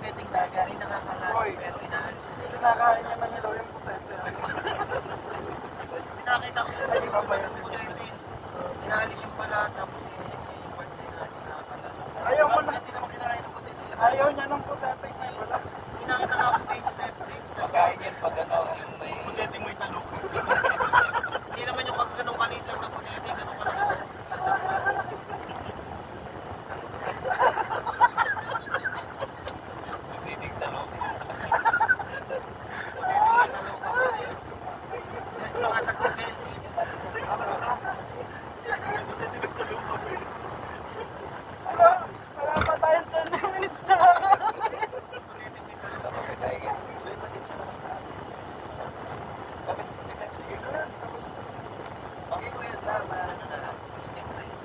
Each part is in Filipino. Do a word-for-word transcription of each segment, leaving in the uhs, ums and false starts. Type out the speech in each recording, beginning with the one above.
puteting daga ay nakakalas pero inaalis nila. Kinakain niya ng ilaw yung putete. Pinakita ko sila yung putete. Inaalis yung pala tapos yung part na inaalis nakakalas. Ayaw mo na. Hindi naman kinakain ng putete sa Ayaw niya ng putete na wala. Pinakita nga ako page sa page sa Pagkain yan pag ano, yung may... putete mo italok. Hindi naman yung pag ganun kalit lang na putete, ganun ka lang. Nagtitigtalok. Wala, wala pa tayong twenty minutes na. Kapag tayo guys, may pasensya na lang sa akin. Kapit, kapit, sige ko lang. Tapos, Okay ko yan lang, ano na lang, step na yun.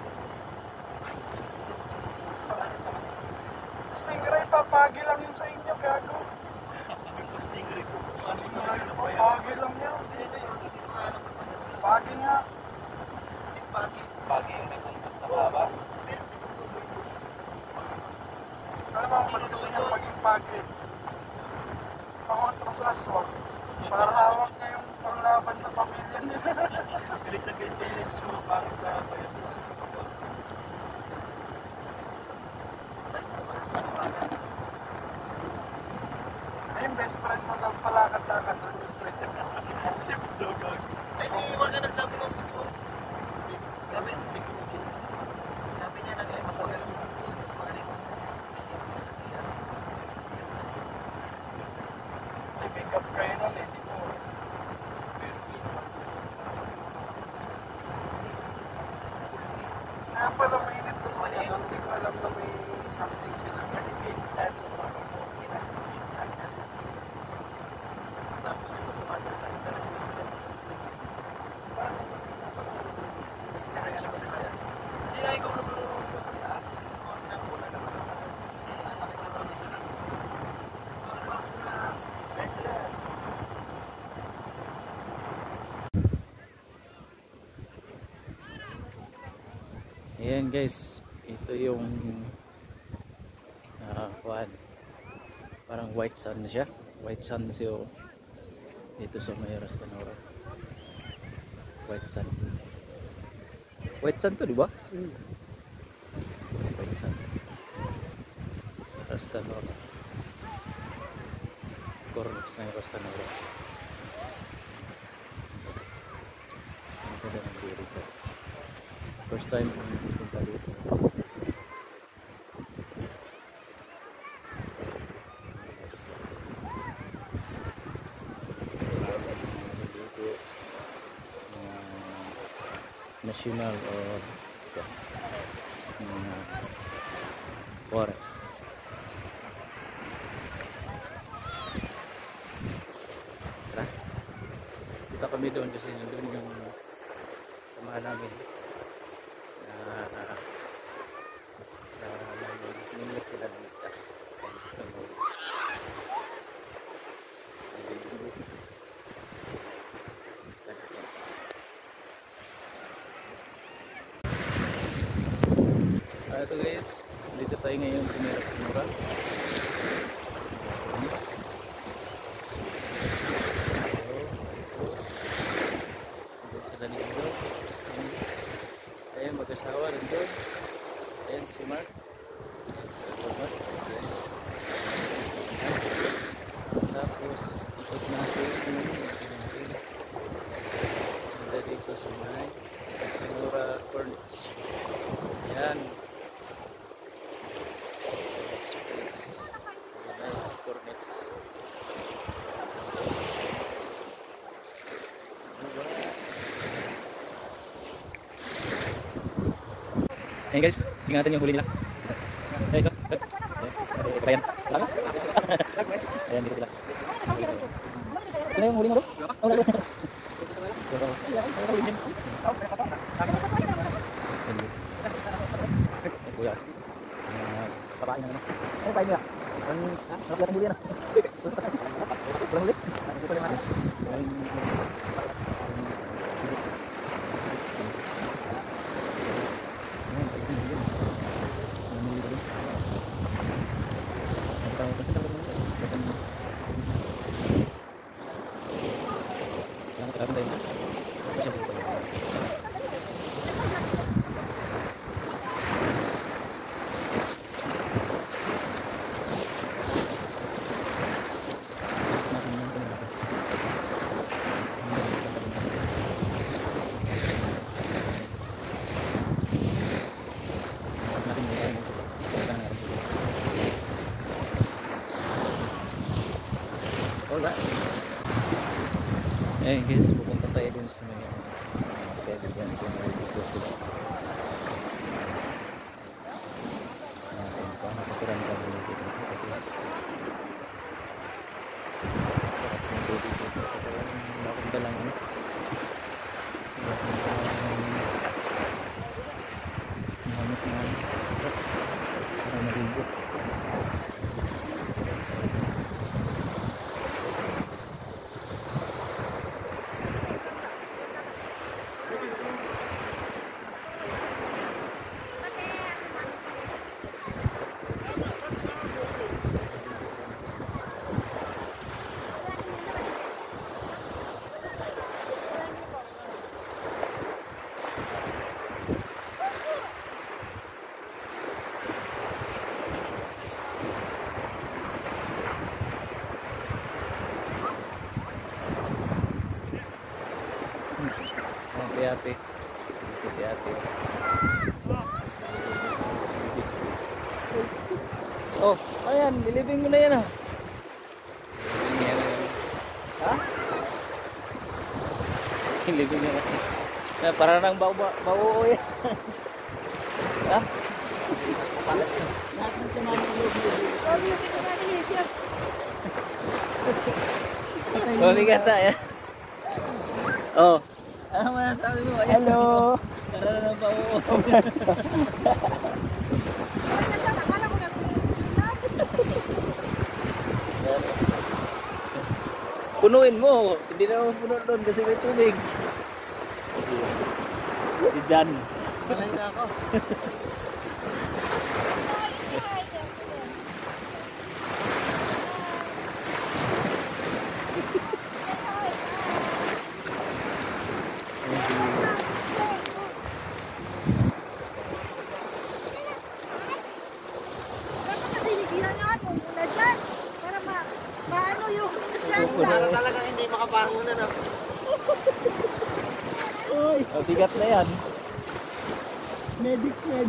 Stingray, papagi lang yun sa inyo, gago. Yung stingray ko, ano yung Papagi lang yun. Hindi na yun, hindi ko alam kung ano yun. Pagi nga. Yung pagi, pagi yung may buntot na baba. pero ito ko may Alam mo, ba't gusto niya maging pagi? Pangontra sa aswang. Para hawak niya yung panglaban sa pamilya niya. galit na galit na yun sa mga parang na bayan sa ano. Ay, yung best friend mo lang palakad-lakad doon yung street. Si Budogo. Ay, si Iwan na nagsabi ng si Budogo. Sabi, sabi niya na kayo, magpagalang mo. Magaling mo. Hindi ko sila kasi yan. May pick up kayo nun eh, di po. Kaya pala mainit doon ko yan. Hindi ko alam na may something sila. Kasi dati ko mga ko, pinasa ko yung kanya. Tapos ko pumunta sa akin talaga yung bilang. Parang, nakachipa sila. Hindi na ikaw naglulong ko pala. Nakula naman ako. Eh, ang laki ko naman sila. Mga sila. Kaya sila. Ayan guys, ito yung uh, kuhan. Parang white sand siya. White sand siya dito sa may Rastanora. White sand. White sand to, di ba? Hmm. White sand. Sa Rastanora. Cornix ng Rastanora. Ang ganda ng dito. First time kami pupunta dito. Yes. Dito uh, national or uh, water. Tara. Kita kami doon kasi nandun yung samahan namin. Ninilit sila ng lista. Ah, ito guys, dito tayo ngayon sa May Rastanora. Yes. Ito sila ni Indo. Ayan, mag-asawa rin doon. Ayan, si Mark. Tapos ikot natin mula dito sa may Rastanora Cornix. Yan nice Cornix. Ayan guys, ingatan yung huli nila. Ayan, ito. Ayan, ayan. Ayan, dito sila. Ano yung huli mo doon? Oh, wala. Yes, kuya. Papain na naman. Ano pain nila? Ang sarap lang huli na. Walang huli? Ito pa naman. Ayan, wala. Eh guys, pupunta tayo dun sa may kaibigan ko na dito sila. Natin pa, nakatira na kami dito kasi sarap yung baby dito. Wala akong dalang ano. Wala akong dalang mahamit na extra para maligo. Si ate, ito si ate. Oh, ayan, bilibing mo na yan ah. Bilibing yan. Ha? Bilibing yan. Na para nang bau bau yan. Ha? Natin sa mga lubog. Oh, bigat na yan. Oh. Ano masasabi mo? Hello! Para na pa mo. Punuin mo. Hindi na ako puno doon kasi may tubig. Si Jan. Malay na ako. Para talagang hindi makabangon na. Uy, oh, bigat na yan. Medics, med.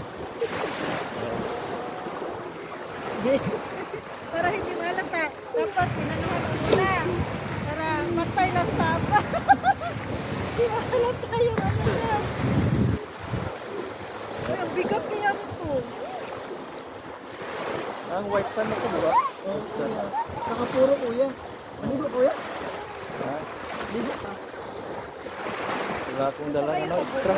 Para hindi malata. Tapos pinanuhan mo muna. Para matay lang tapa. Hindi malata yung ano yan. Ang bigat niya po. Ang white sand na ito, diba? Oh, nakapuro kuya. Ano ba kuya? Ha? Ligo pa. Wala akong dalang ano, extra.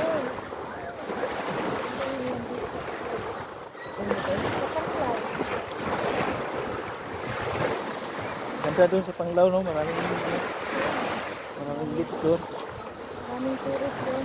Ganda doon sa Panglao, no? Maraming maraming gits doon. Maraming tourist doon.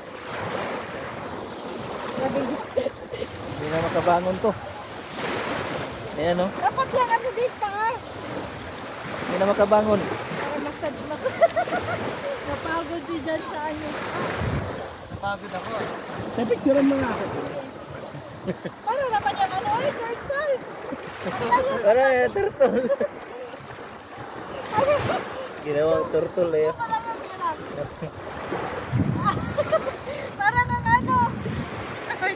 Grabe. Hindi na makabangon to. Ayan, no? Dapat yung ano dito ah. Hindi na makabangon. Para massage massage. Napagod si Jan sa ano. Napagod ako ah. Sa picturean mo nga ako. Para naman yung ano, ay, turtle. Para eh, turtle. Ginawang turtle eh. Para nang ano. Ay,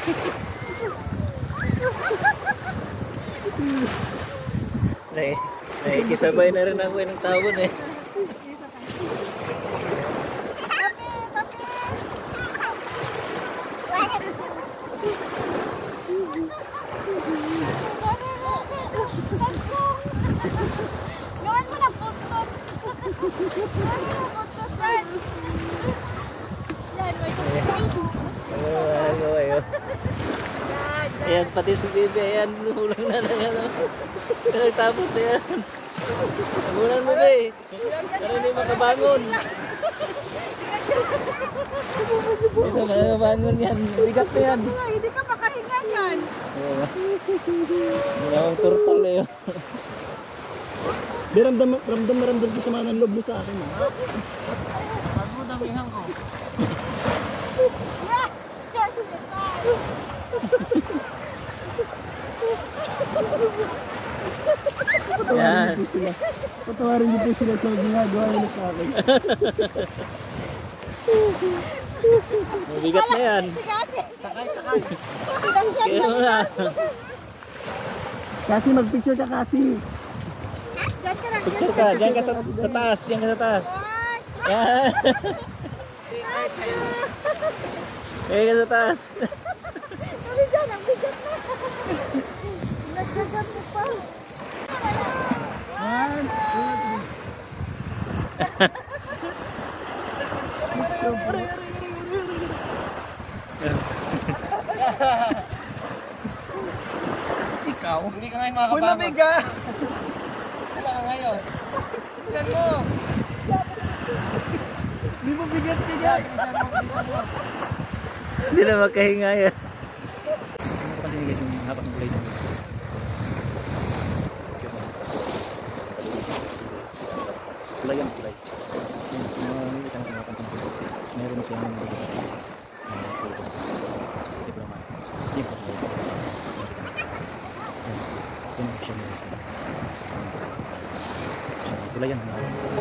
Nay, nakikisabay na rin ako ng tawon eh. Tapi, tapi. Gawin mo na putot. Gawin mo na putot, Ren. Yan, may putot. Ano ano ayo. Ayan, pati si Bibi, ayan, nulang na lang ano. Nagtapos na yan. Nagulan mo ba eh. Para hindi makabangon. Ito, makabangon yan. Bigat na yan. Kaya hindi ka makahinga yan. Ginawang turtle eh. Di ramdam, ramdam na ramdam ko sa mga loob mo sa akin. Eh. Bago damihan ko. Yeah! Yeah, sige, bye. Yan. Patawarin niyo po sila. Patawarin niyo po sila sa ginagawa nila sa akin. Mabigat na yan. Sige, ate. Sakay, sakay. Pinagyan Kaya na mo na. nila. Kasi magpicture ka kasi. Diyan ka lang. Picture ka, diyan ka sa, sa taas, diyan ka sa taas. Yan. Diyan ka sa taas. Kami dyan, ang bigat na. Nagdagan mo pa. One, two, Ikaw? Hindi ka ngayon makakabangon. Wala biga! Wala ka ngayon. Tignan mo! Di mo bigat-bigat. Bilisan mo, bilisan mo. Hindi na makahinga yan. Kasi guys, yung hapak ng blade. Kulay yan, kulay. Yan, yung kita natin napansin ko. Meron siyang mga kulay. Diploma. Yan po kulay. Yan. Yan ang siya meron siya. Kulay yan.